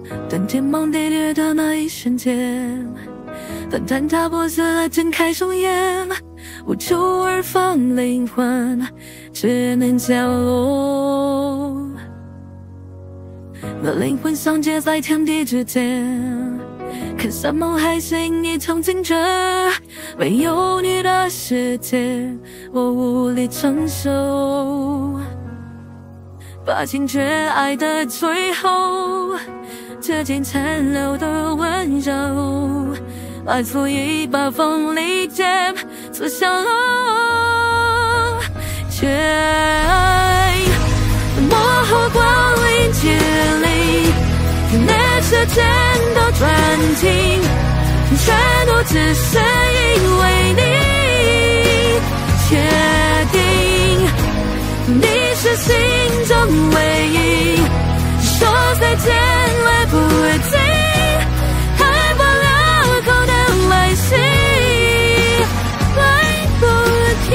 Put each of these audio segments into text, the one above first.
当天崩地裂的那一瞬间，当坍塌破碎了睁开双眼，无处而放灵魂只能降落。那灵魂相接在天地之间，可山盟海誓因你曾经着，没有你的世界我无力承受。把情却爱的最后，这件残留的温柔，化作一把锋利剑刺向了绝爱。模糊光阴距离，连时间都转停，全都只是因为你确定你是心中唯一，说再见来不及，开不了口的来信来不及。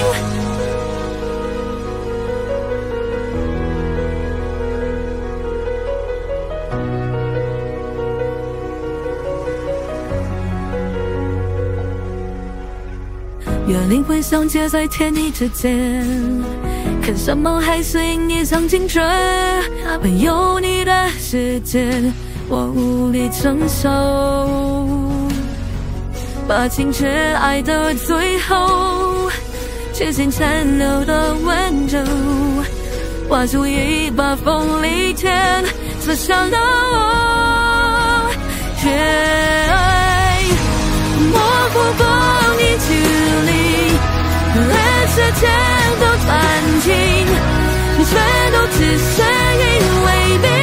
愿灵魂相接在天地之间，看山盟海誓因你曾经着，没有你的世界我无力承受。把情却爱的最后，这件残留的温柔，化作一把锋利剑刺向了我绝爱。模糊光阴距离，连时间都暂停，全都只是因为别